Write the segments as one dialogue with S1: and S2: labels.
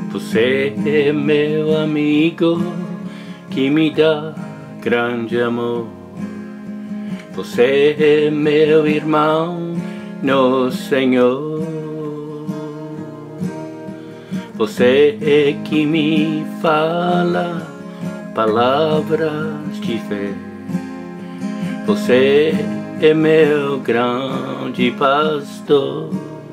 S1: Você é meu amigo que me dá grande amor. Você é meu irmão no Senhor. Você é que me fala palavras de fé. Você é meu grande pastor.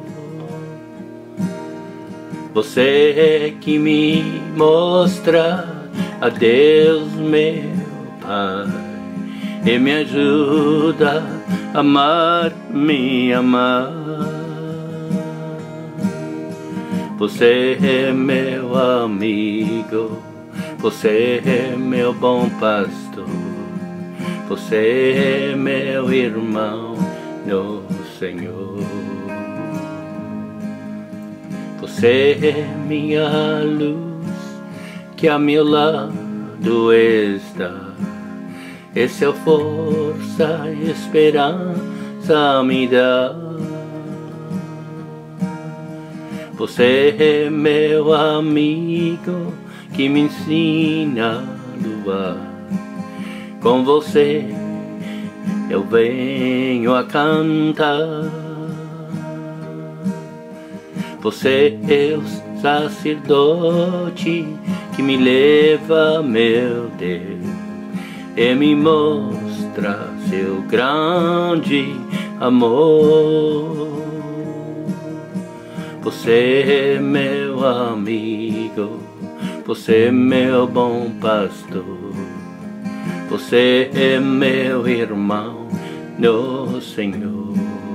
S1: Você é que me mostra a Deus meu Pai e me ajuda a amar, me amar. Você é meu amigo, você é meu bom pastor, você é meu irmão no Senhor. Você é minha luz que a meu lado está. Essa força e esperança me dá. Você é meu amigo que me ensina a luar. Com você eu venho a cantar. Você é o sacerdote que me leva, meu Deus, e me mostra seu grande amor. Você é meu amigo, você é meu bom pastor, você é meu irmão no Senhor.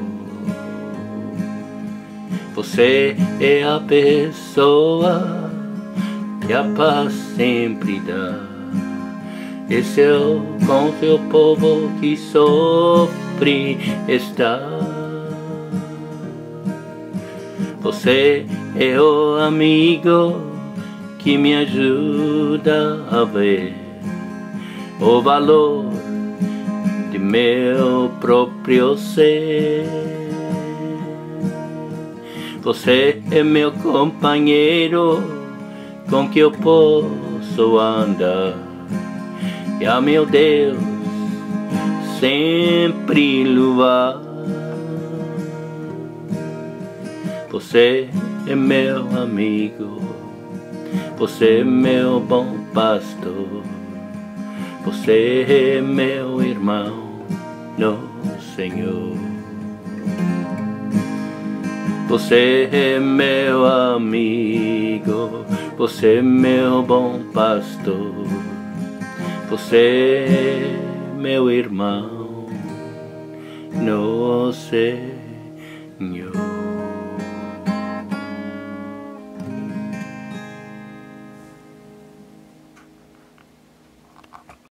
S1: Você é a pessoa que a paz sempre dá. Esse é com seu povo que sofre está. Você é o amigo que me ajuda a ver o valor de meu próprio ser. Você é meu companheiro com que eu posso andar, e a meu Deus sempre louvar. Você é meu amigo, você é meu bom pastor, você é meu irmão no Senhor. Você é meu amigo, você é meu bom pastor, você é meu irmão no Senhor.